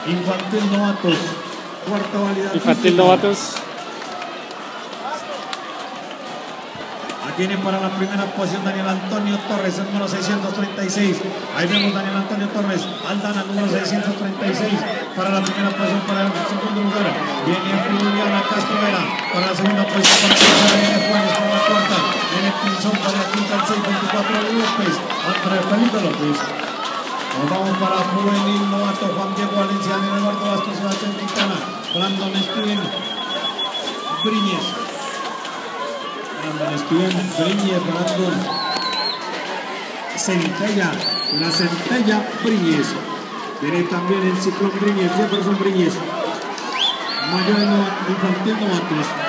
Infantil novatos. Cuarta válida. Infantil novatos. Tiene para la primera posición Daniel Antonio Torres, el número 636. Ahí vemos Daniel Antonio Torres, Aldana, número 636. Para la primera posición, para el segundo lugar. Viene Juliana Castro Vera. Para la segunda posición, para la tercera, viene Juárez. Para la cuarta, viene Pinzón. Para la quinta, el 624 López. Andrés Felipe López. Nos vamos para Juvenil Novato, Juan Diego Valenciano, Eduardo Bastos, Sebastián Quintana, Brandon Steven Briñez. Steven Briñez, Brandon Centella, la Centella Briñez. Viene también el Ciclón Briñez, Jefferson Briñez. Mayor infantil novatos.